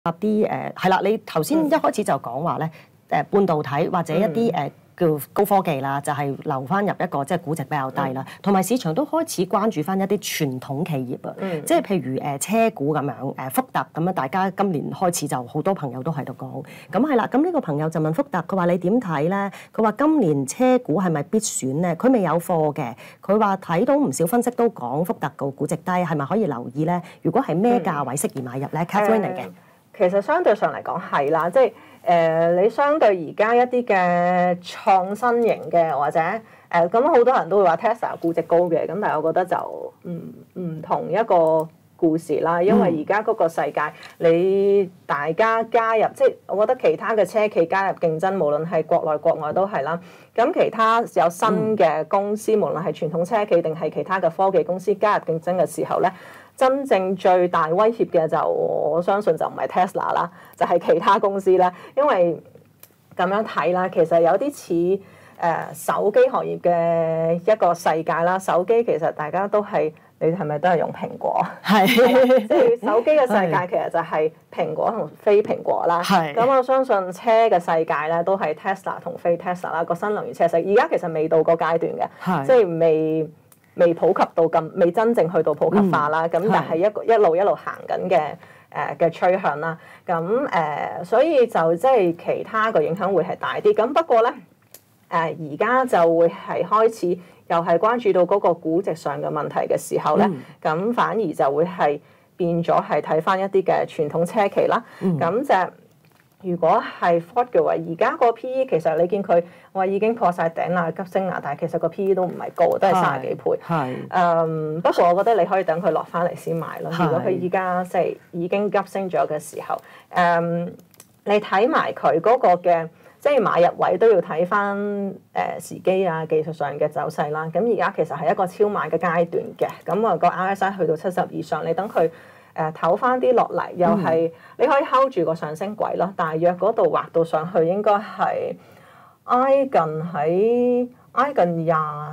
啲係啦，你頭先一開始就講話咧半導體或者一啲叫高科技啦，就係留翻入一個即係估值比較低啦，同埋市場都開始關注翻一啲傳統企業啊，即係譬如車股咁樣福特咁樣，大家今年開始就好多朋友都喺度講，咁係啦，咁呢個朋友就問福特，佢話你點睇咧？佢話今年車股係咪必選咧？佢未有貨嘅，佢話睇到唔少分析都講福特個估值低，係咪可以留意咧？如果係咩價位適宜買入咧？Catherine 嚟嘅。 其實相對上嚟講係啦，即係你相對而家一啲嘅創新型嘅或者咁好多人都會話 Tesla 估值高嘅，咁但係我覺得就唔同一個故事啦，因為而家嗰個世界你大家加入，即係我覺得其他嘅車企加入競爭，無論係國內國外都係啦。咁其他有新嘅公司，無論係傳統車企定係其他嘅科技公司加入競爭嘅時候咧，真正最大威脅嘅就我相信就唔係 Tesla 啦，就係其他公司啦。因為咁樣睇啦，其實有啲似手機行業嘅一個世界啦。手機其實大家都係，你係咪都係用蘋果？係，即係手機嘅世界其實就係蘋果同非蘋果啦。咁我相信車嘅世界咧都係 Tesla 同非 Tesla 啦。個新能源車世而家其實未到個階段嘅，即係未普及到咁，未真正去到普及化啦。咁但係一路行緊嘅趨向啦。咁所以就即係其他個影響會係大啲。咁不過咧而家就會係開始又係關注到嗰個估值上嘅問題嘅時候咧，咁反而就會係變咗係睇翻一啲嘅傳統車企啦。咁就如果係 Ford 嘅話，而家個 PE 其實你見佢話已經破晒頂啦，急升啦，但係其實個 PE 都唔係高，都係30幾倍。不過我覺得你可以等佢落翻嚟先買咯。如果佢依家即係已經急升咗嘅時候，你睇埋佢嗰個嘅即係買入位都要睇翻時機啊，技術上嘅走勢啦。咁而家其實係一個超買嘅階段嘅，咁個 RSI 去到70以上，你等佢唞翻啲落嚟，又係你可以 hold 住個上升軌咯。大約嗰度畫到上去應該係挨近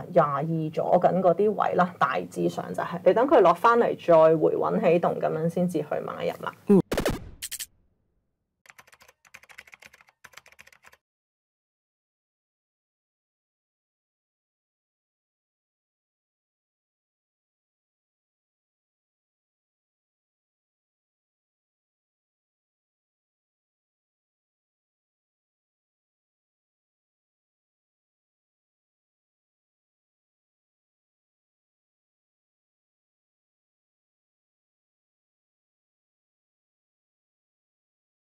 22咗緊嗰啲位啦。大致上就係你等佢落翻嚟再回穩起動咁樣先至去買入啦。